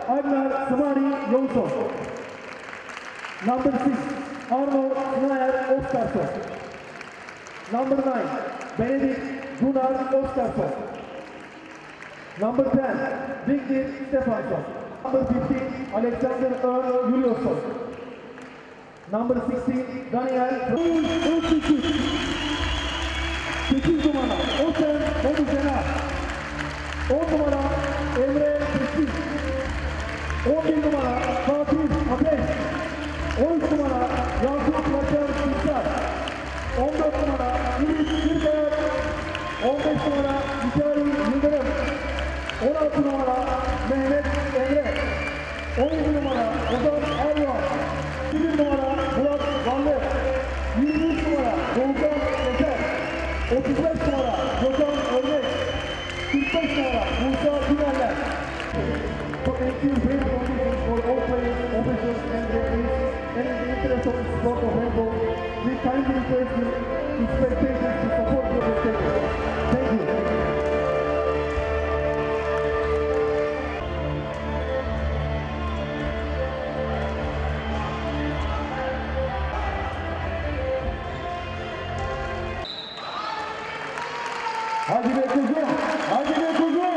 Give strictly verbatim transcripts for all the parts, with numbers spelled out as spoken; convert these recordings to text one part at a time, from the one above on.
Agnar Smari Jonsson. Number six, Arnold Snaer Oskarsson. Number nine, Benedikt Gunnar Oskarsson. Number ten, Viktor Stefansson. Number fifteen, Alexander Örn Juliusson. Number sixteen, Daniel Öztürk. sekiz numara, Osen Meduzena. on numara, Emre Tekin. on bir numara, Fatih Ateş. on üç numara, Yakup Yaşar Kırsar. on dört numara, Ümit Kırkaya. on beş numara, Mikail Yıldırım. on altı numara, Mehmet Emre. on yedi numara, Ozan Erdoğan. yirmi numara, Murat Vanlı. yirmi üç numara, Volkan Yeter. otuz beş numara, Gökhan Örnek. kırk beş numara, Musa Günerler. Thank you very much for all players, officials, and referees, and in the interest of the sport of handball, we kindly request you to spectators to support your spectators. Thank you. Hadi be kuzum, hadi be kuzum.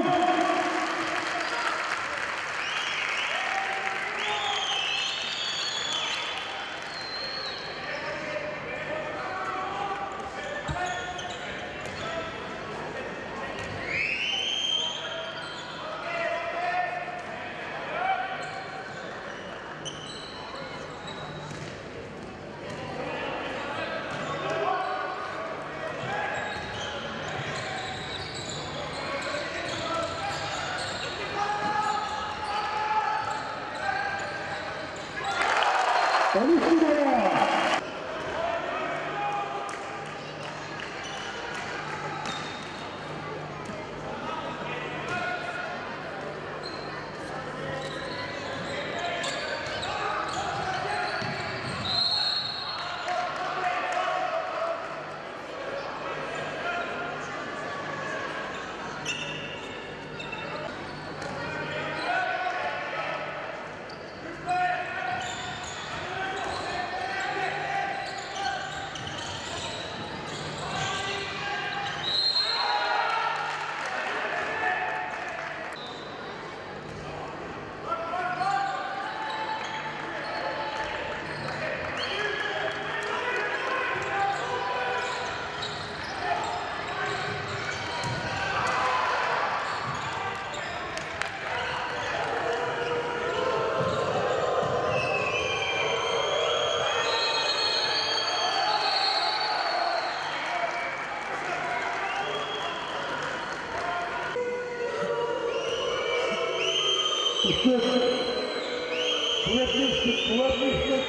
Kuvvetli, kuvvetli, kuvvetli.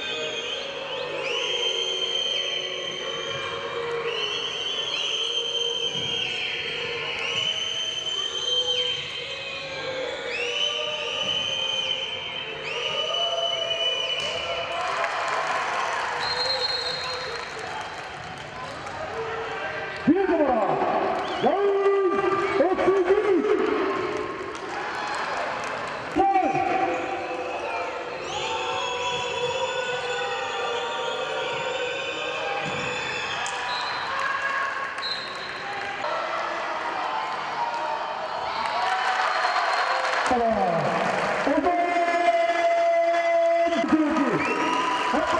Bir numara, Yavuz Öztürk. Ozan Türk'ü.